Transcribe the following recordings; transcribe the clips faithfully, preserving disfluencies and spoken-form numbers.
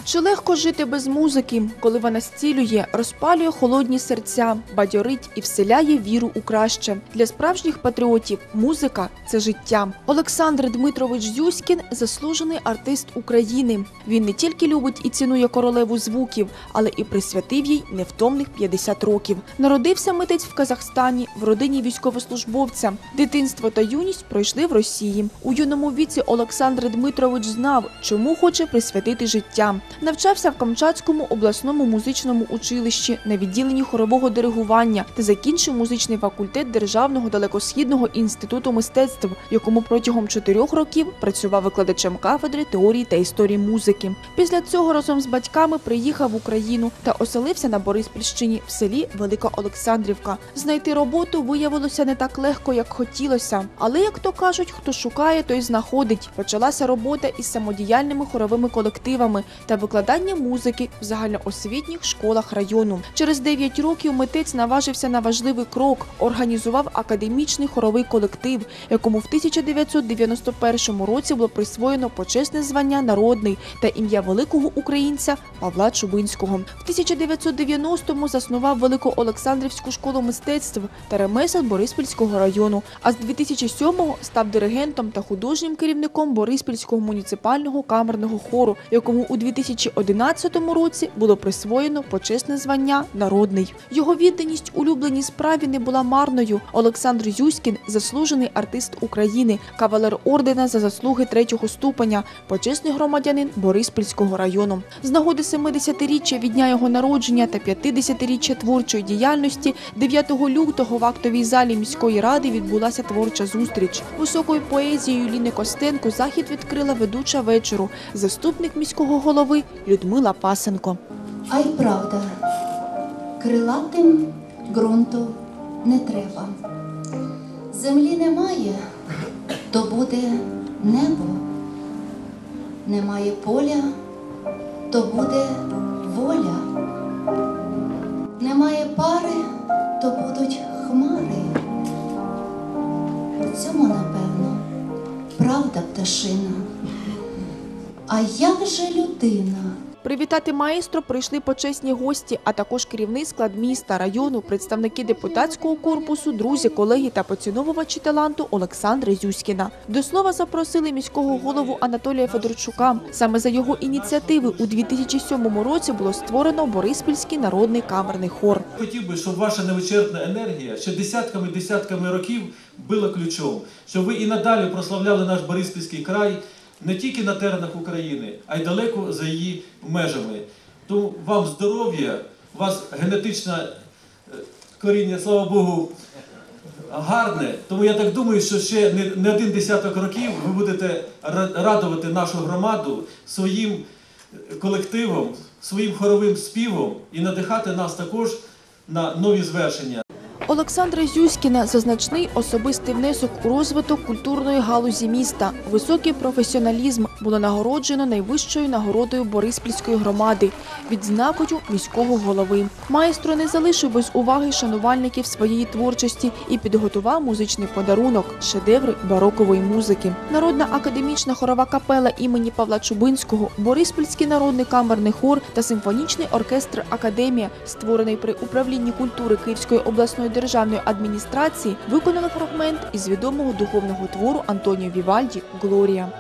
Чи легко жити без музики, коли вона зцілює, розпалює холодні серця, бадьорить і вселяє віру у краще? Для справжніх патріотів музика – це життя. Олександр Дмитрович Зюськін – заслужений артист України. Він не тільки любить і цінує королеву звуків, але і присвятив їй невтомних п'ятдесят років. Народився митець в Казахстані, в родині військовослужбовця. Дитинство та юність пройшли в Росії. У юному віці Олександр Дмитрович знав, чому хоче присвятити життя. Навчався в Камчатському обласному музичному училищі на відділенні хорового диригування та закінчив музичний факультет Державного далекосхідного інституту мистецтв, в якому протягом чотирьох років працював викладачем кафедри теорії та історії музики. Після цього разом з батьками приїхав в Україну та оселився на Бориспільщині в селі Велика Олександрівка. Знайти роботу виявилося не так легко, як хотілося. Але, як то кажуть, хто шукає, той знаходить. Почалася робота із самодіяльними хоровими колективами та викладання музики в загальноосвітніх школах району. Через дев'ять років митець наважився на важливий крок – організував академічний хоровий колектив, якому в тисяча дев'ятсот дев'яносто першому році було присвоєно почесне звання «Народний» та ім'я великого українця Павла Чубинського. В тисяча дев'ятсот дев'яностому заснував Великоолександрівську школу мистецтв та ремесел Бориспільського району, а з дві тисячі сьомого став диригентом та художнім керівником Бориспільського муніципального камерного хору, якому у дві тисячі одинадцятому році було присвоєно почесне звання «Народний». Його відданість улюбленій справі не була марною. Олександр Зюськін – заслужений артист України, кавалер ордена за заслуги третього ступеня, почесний громадянин Бориспільського району. З нагоди семидесятиріччя від дня його народження та п'ятдесятиріччя творчої діяльності дев'ятого лютого в актовій залі міської ради відбулася творча зустріч. Високою поезією Ліни Костенко захід відкрила ведуча вечору, заступник міського голови Людмила Пасенко. А й правда, крилатим ґрунту не треба. Землі немає, то буде небо. Немає поля, то буде воля. Немає пари, то будуть хмари. У цьому, напевно, правда пташина. А як же людина? Привітати маестро прийшли почесні гості, а також керівний склад міста, району, представники депутатського корпусу, друзі, колеги та поціновувачі таланту Олександра Зюськіна. До слова запросили міського голову Анатолія Федорчука. Саме за його ініціативи у дві тисячі сьомому році було створено Бориспільський народний камерний хор. Хотів би, щоб ваша невичерпна енергія ще десятками-десятками років била ключом, щоб ви і надалі прославляли наш Бориспільський край, не тільки на теренах України, а й далеко за її межами. Тому вам здоров'я, у вас генетичне коріння, слава Богу, гарне. Тому я так думаю, що ще не один десяток років ви будете радувати нашу громаду своїм колективом, своїм хоровим співом і надихати нас також на нові звершення. Олександра Зюськіна за значний особистий внесок у розвиток культурної галузі міста, високий професіоналізм було нагороджено найвищою нагородою Бориспільської громади – відзнакою міського голови. Маестро не залишив без уваги шанувальників своєї творчості і підготував музичний подарунок – шедеври барокової музики. Народна академічна хорова капела імені Павла Чубинського, Бориспільський народний камерний хор та симфонічний оркестр «Академія», створений при управлінні культури Київської обласної державної адміністрації, виконали фрагмент із відомого духовного твору Антоніо Вівальді «Глорія».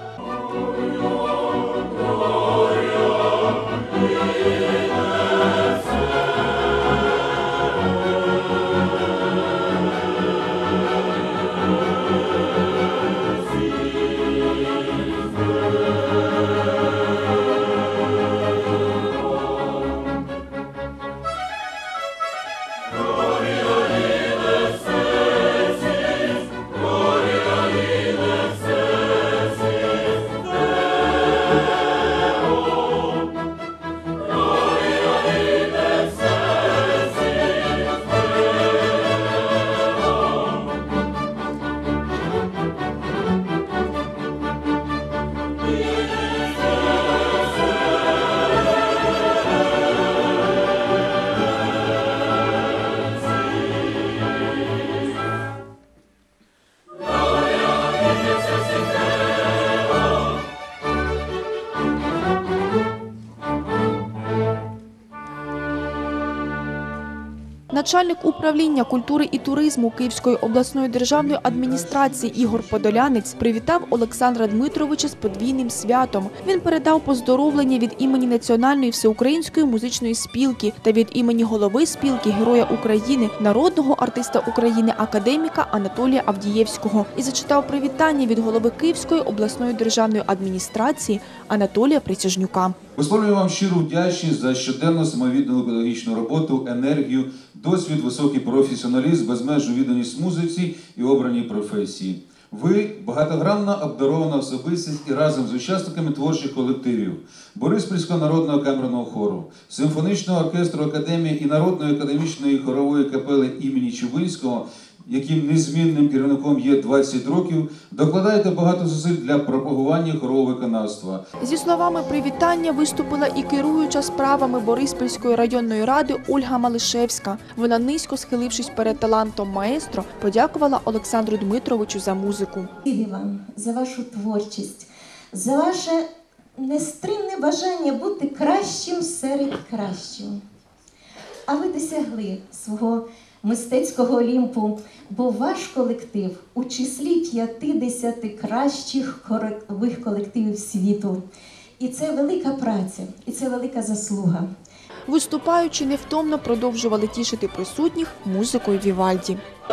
Начальник управління культури і туризму Київської обласної державної адміністрації Ігор Подолянець привітав Олександра Дмитровича з подвійним святом. Він передав поздоровлення від імені Національної всеукраїнської музичної спілки та від імені голови спілки Героя України, народного артиста України, академіка Анатолія Авдієвського і зачитав привітання від голови Київської обласної державної адміністрації Анатолія Присяжнюка. Висловлюю вам щиру вдячність за щоденну самовіддану педагогічну роботу, енергію, досвід, високий професіоналізм, безмежну відданість музиці і обраній професії. Ви – багатогранна обдарована особистість і разом з учасниками творчих колективів Бориспільського народного камерного хору, симфонічного оркестру Академії і Народної академічної хорової капели імені Чубинського, яким незмінним керівником є двадцять років, докладаєте багато зусиль для пропагування хорового виконавства. Зі словами привітання виступила і керуюча справами Бориспільської районної ради Ольга Малишевська. Вона, низько схилившись перед талантом маестро, подякувала Олександру Дмитровичу за музику. Дякую вам за вашу творчість, за ваше нестримне бажання бути кращим серед кращих. А ви досягли свого мистецького олімпу, бо ваш колектив у числі п'ятдесяти кращих хорових колективів світу. І це велика праця, і це велика заслуга. Виступаючи, невтомно продовжували тішити присутніх музикою Вівальді.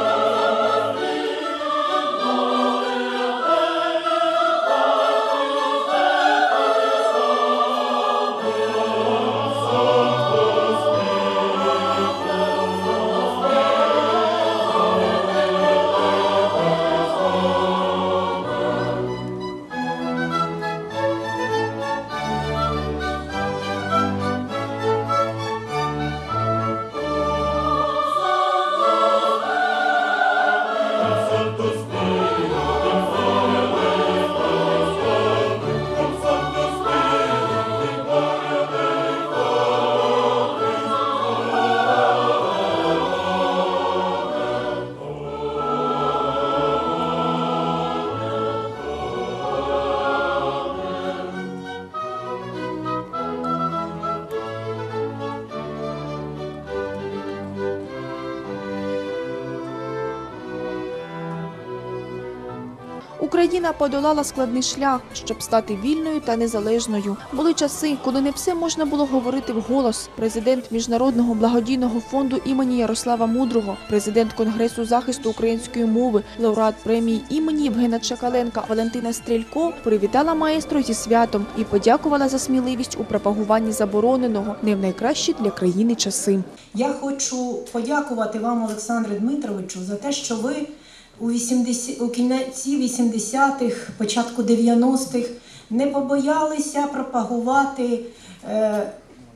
Україна подолала складний шлях, щоб стати вільною та незалежною. Були часи, коли не все можна було говорити вголос. Президент Міжнародного благодійного фонду імені Ярослава Мудрого, президент Конгресу захисту української мови, лауреат премії імені Євгена Чекаленка Валентина Стрілько привітала маестро зі святом і подякувала за сміливість у пропагуванні забороненого не в найкращі для країни часи. Я хочу подякувати вам, Олександре Дмитровичу, за те, що ви у, вісімдесят, у кінці вісімдесятих, початку дев'яностих не побоялися пропагувати е,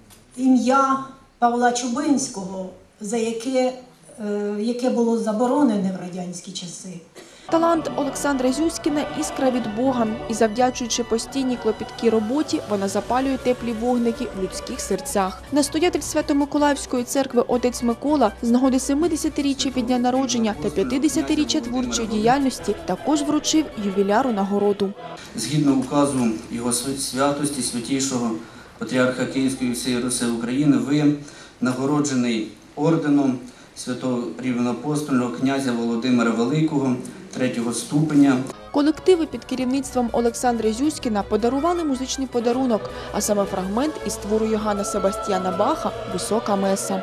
ім'я Павла Чубинського, за яке, е, яке було заборонене в радянські часи. Талант Олександра Зюськіна – іскра від Бога. І завдячуючи постійній клопіткій роботі, вона запалює теплі вогники в людських серцях. Настоятель Свято-Миколаївської церкви отець Микола з нагоди семидесятиріччя від дня народження та п'ятдесятиріччя творчої діяльності також вручив ювіляру нагороду. Згідно указу його святості, святішого патріарха Київської всієї Руси України, ви нагороджений орденом святого рівноапостольного князя Володимира Великого третього ступеня. Колективи під керівництвом Олександра Зюськіна подарували музичний подарунок, а саме фрагмент із твору Йоганна Себастьяна Баха «Висока меса».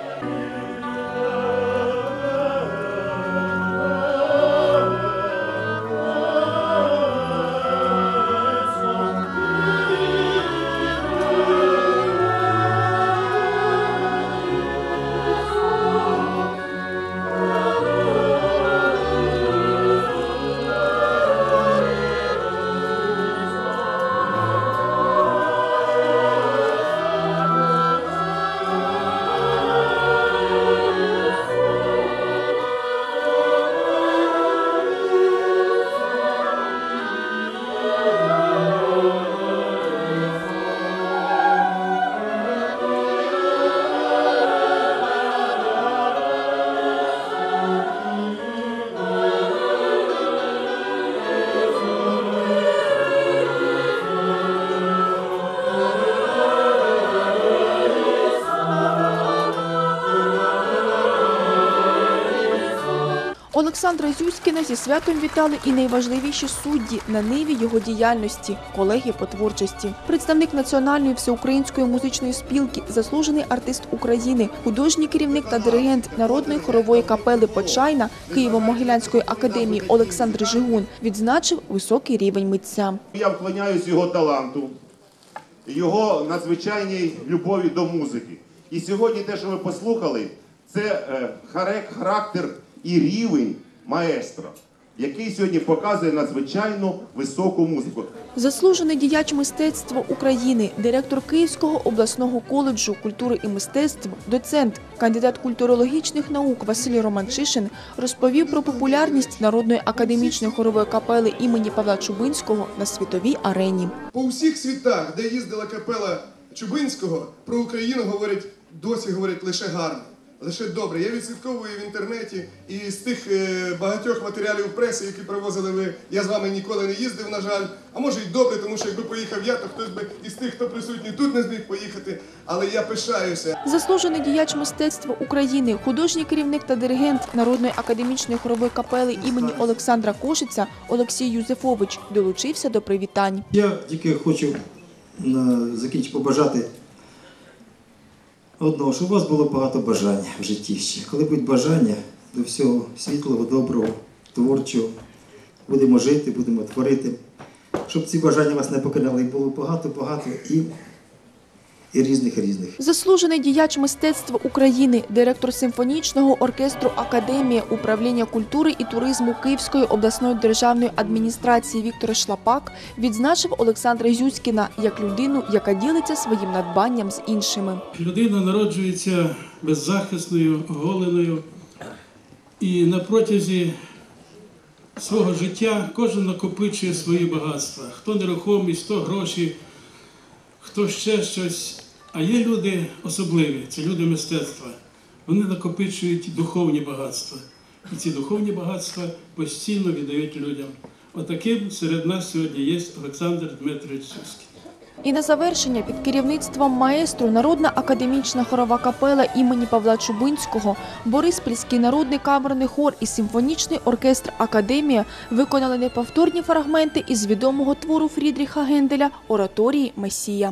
Олександра Зюськіна зі святом вітали і найважливіші судді на ниві його діяльності – колеги по творчості. Представник Національної всеукраїнської музичної спілки, заслужений артист України, художній керівник та диригент Народної хорової капели «Почайна» Києво-Могилянської академії Олександр Жигун відзначив високий рівень митця. Я вклоняюсь його таланту, його надзвичайній любові до музики. І сьогодні те, що ми послухали, це характер і рівень маестро, який сьогодні показує надзвичайно високу музику. Заслужений діяч мистецтва України, директор Київського обласного коледжу культури і мистецтв, доцент, кандидат культурологічних наук Василь Романчишин розповів про популярність Народної академічної хорової капели імені Павла Чубинського на світовій арені. По всіх світах, де їздила капела Чубинського, про Україну говорять, досі говорять лише гарно. Лише добре. Я відслідковую в інтернеті і з тих багатьох матеріалів преси, які привозили ви, я з вами ніколи не їздив, на жаль. А може й добре, тому що якби поїхав я, то хтось би із тих, хто присутній тут, не зміг поїхати. Але я пишаюся. Заслужений діяч мистецтва України, художній керівник та диригент Народної академічної хорової капели імені Олександра Кошиця Олексій Юзефович долучився до привітань. Я тільки хочу закінчити побажати одного, щоб у вас було багато бажання в житті ще. Коли будуть бажання до всього світлого, доброго, творчого, будемо жити, будемо творити, щоб ці бажання вас не покидали. Їх було багато-багато і, і різних-різних. Заслужений діяч мистецтва України, директор симфонічного оркестру Академія управління культури і туризму Київської обласної державної адміністрації Віктор Шлапак відзначив Олександра Зюськіна як людину, яка ділиться своїм надбанням з іншими. Людина народжується беззахисною, оголеною, і на протязі свого життя кожен накопичує свої багатства. Хто нерухомість, хто гроші, хто ще щось. А є люди особливі, це люди мистецтва. Вони накопичують духовні багатства. І ці духовні багатства постійно віддають людям. Отаким серед нас сьогодні є Олександр Дмитрович Зюськін. І на завершення під керівництвом маестру Народна академічна хорова капела імені Павла Чубинського, Бориспільський народний камерний хор і симфонічний оркестр «Академія» виконали неповторні фрагменти із відомого твору Фрідріха Генделя «Ораторії Месія».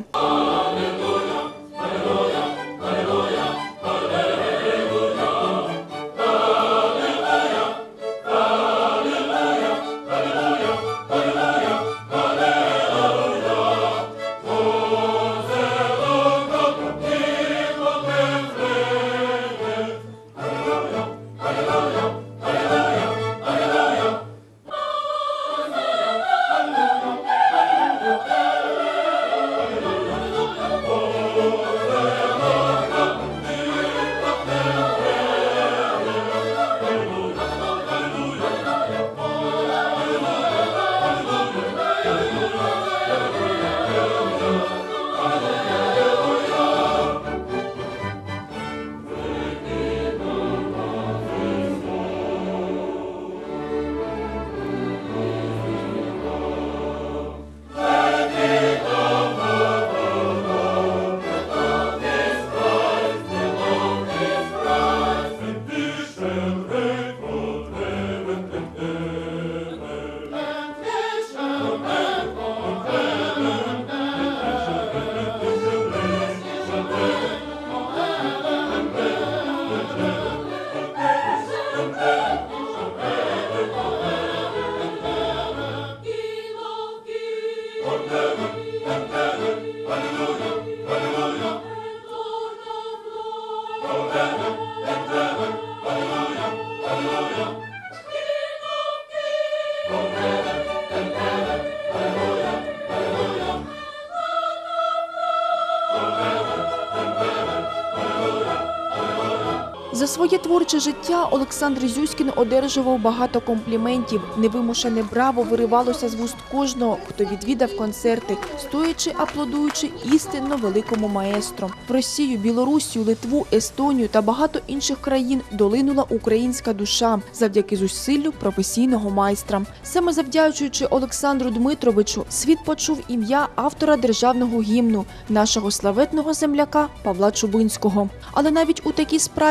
За своє творче життя Олександр Зюськін одержував багато компліментів. Невимушене браво виривалося з вуст кожного, хто відвідав концерти, стоячи, аплодуючи істинно великому маестро. В Росію, Білорусію, Литву, Естонію та багато інших країн долинула українська душа завдяки зусиллю професійного майстра. Саме завдячуючи Олександру Дмитровичу, світ почув ім'я автора державного гімну, нашого славетного земляка Павла Чубинського. Але навіть у такій справі, як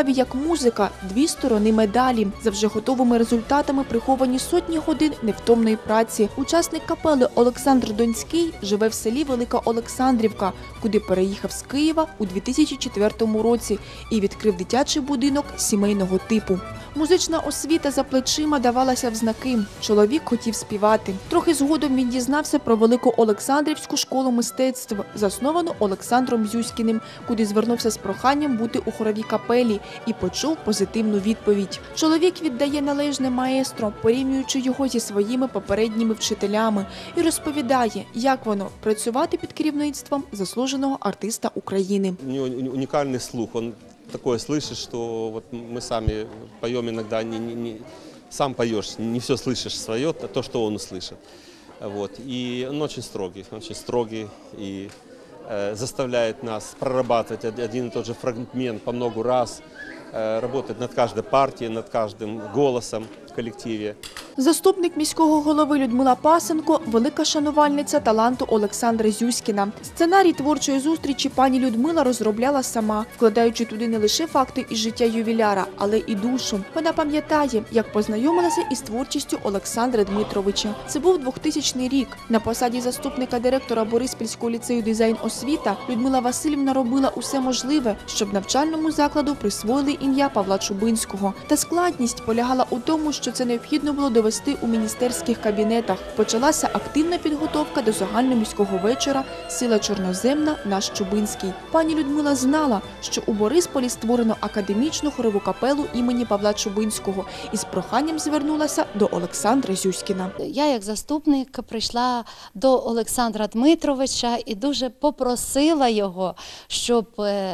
музика – дві сторони медалі. За вже готовими результатами приховані сотні годин невтомної праці. Учасник капели Олександр Донський живе в селі Велика Олександрівка, куди переїхав з Києва у дві тисячі четвертому році і відкрив дитячий будинок сімейного типу. Музична освіта за плечима давалася в знаки. Чоловік хотів співати. Трохи згодом він дізнався про Велику Олександрівську школу мистецтв, засновану Олександром Зюськіним, куди звернувся з проханням бути у хоровій капелі і почув позитивну відповідь. Чоловік віддає належне маестро, порівнюючи його зі своїми попередніми вчителями, і розповідає, як воно – працювати під керівництвом заслуженого артиста України. У него уникальный слух, он такое слышит, что вот мы сами поем иногда, не, не, не, сам поешь, не все слышишь свое, то, что он услышит. Вот. И он очень строгий, очень строгий и э, заставляет нас прорабатывать один и тот же фрагмент по много раз, э, работать над каждой партией, над каждым голосом в коллективе. Заступник міського голови Людмила Пасенко – велика шанувальниця таланту Олександра Зюськіна. Сценарій творчої зустрічі пані Людмила розробляла сама, вкладаючи туди не лише факти із життя ювіляра, але і душу. Вона пам'ятає, як познайомилася із творчістю Олександра Дмитровича. Це був двохтисячний рік. На посаді заступника директора Бориспільського ліцею «Дизайн-освіта» Людмила Васильівна робила усе можливе, щоб навчальному закладу присвоїли ім'я Павла Чубинського. Та складність полягала у тому, що це необхідно було довести у міністерських кабінетах. Почалася активна підготовка до загальноміського вечора «Сила чорноземна. Наш Чубинський». Пані Людмила знала, що у Борисполі створено академічну хорову капелу імені Павла Чубинського і з проханням звернулася до Олександра Зюськіна. Я як заступник прийшла до Олександра Дмитровича і дуже попросила його, щоб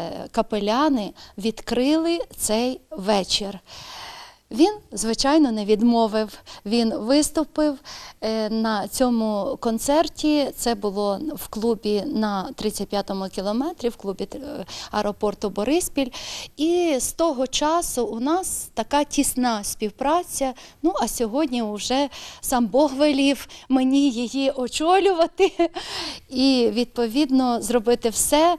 капеляни відкрили цей вечір. Він, звичайно, не відмовив. Він виступив на цьому концерті. Це було в клубі на тридцять п'ятому кілометрі, в клубі аеропорту Бориспіль. І з того часу у нас така тісна співпраця. Ну, а сьогодні вже сам Бог велів мені її очолювати і, відповідно, зробити все,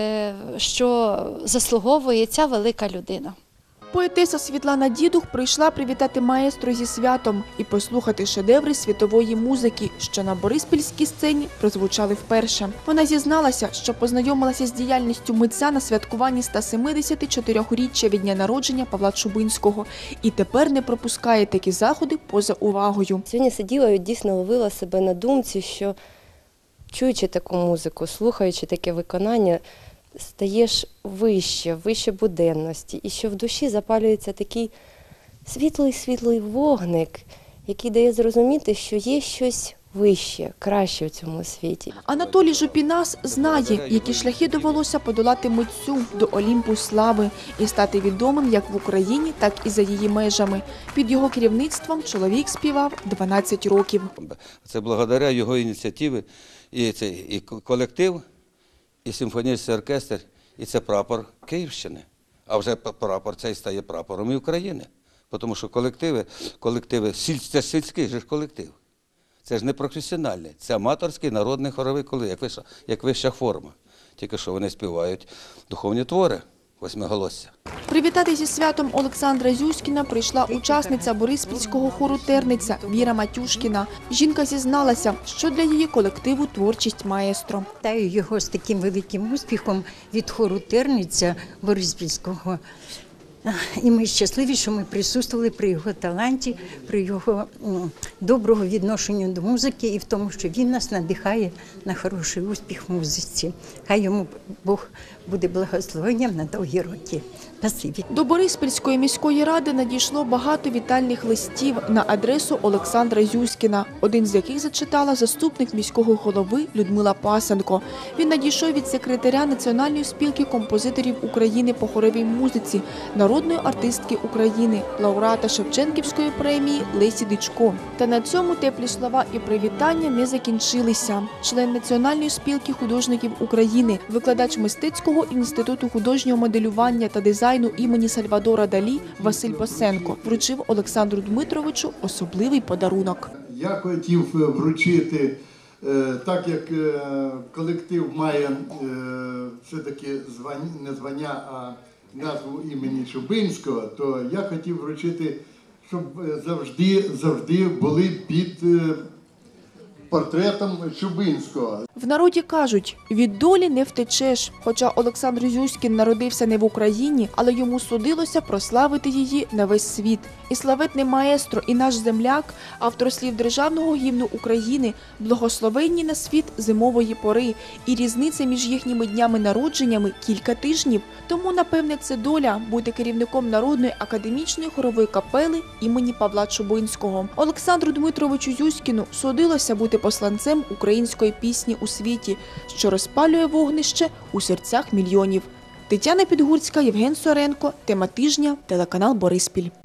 що заслуговує ця велика людина. Поетеса Світлана Дідух прийшла привітати маестро зі святом і послухати шедеври світової музики, що на бориспільській сцені прозвучали вперше. Вона зізналася, що познайомилася з діяльністю митця на святкуванні ста семидесяти чотирьохріччя від дня народження Павла Чубинського і тепер не пропускає такі заходи поза увагою. Сьогодні сиділа і дійсно ловила себе на думці, що чуючи таку музику, слухаючи таке виконання, стаєш вище, вище буденності, і що в душі запалюється такий світлий-світлий вогник, який дає зрозуміти, що є щось вище, краще в цьому світі. Анатолій Жупінас знає, які шляхи довелося подолати митцю до Олімпу слави і стати відомим як в Україні, так і за її межами. Під його керівництвом чоловік співав дванадцять років. Це благодаря його ініціативі і, це, і колектив, і симфонічний оркестр, і це прапор Київщини. А вже прапор цей стає прапором і України. Тому що колективи, колективи, це сільський же колектив. Це ж не професіональний, це аматорський народний хоровий колектив, як вища, як вища форма. Тільки що вони співають духовні твори, восьмиголосся. Привітати зі святом Олександра Зюськіна прийшла учасниця Бориспільського хору «Терниця» Віра Матюшкіна. Жінка зізналася, що для її колективу творчість маестро. Вітаю його з таким великим успіхом від хору «Терниця» Бориспільського. І ми щасливі, що ми присутствували при його таланті, при його доброго відношенню до музики і в тому, що він нас надихає на хороший успіх в музиці. Хай йому Бог буде благословенням на довгі роки. Спасибі. До Бориспільської міської ради надійшло багато вітальних листів на адресу Олександра Зюськіна, один з яких зачитала заступник міського голови Людмила Пасенко. Він надійшов від секретаря Національної спілки композиторів України по хоровій музиці, народної артистки України, лауреата Шевченківської премії Лесі Дичко. Та на цьому теплі слова і привітання не закінчилися. Член Національної спілки художників України, викладач мистецького інституту художнього моделювання та дизайну імені Сальвадора Далі Василь Босенко вручив Олександру Дмитровичу особливий подарунок. Я хотів вручити, так як колектив має все-таки звання, не звання, а назву імені Чубинського, то я хотів вручити, щоб завжди, завжди були під портретом Чубинського. В народі кажуть, від долі не втечеш. Хоча Олександр Зюськін народився не в Україні, але йому судилося прославити її на весь світ. І славетний маестро, і наш земляк, автор слів Державного гімну України, благословенні на світ зимової пори, і різниця між їхніми днями народженнями кілька тижнів. Тому, напевне, це доля бути керівником Народної академічної хорової капели імені Павла Чубинського. Олександру Дмитровичу Зюськіну судилося бути посланцем української пісні у світі, що розпалює вогнище у серцях мільйонів. Тетяна Підгурська, Євген Соренко. Тема тижня. Телеканал Бориспіль.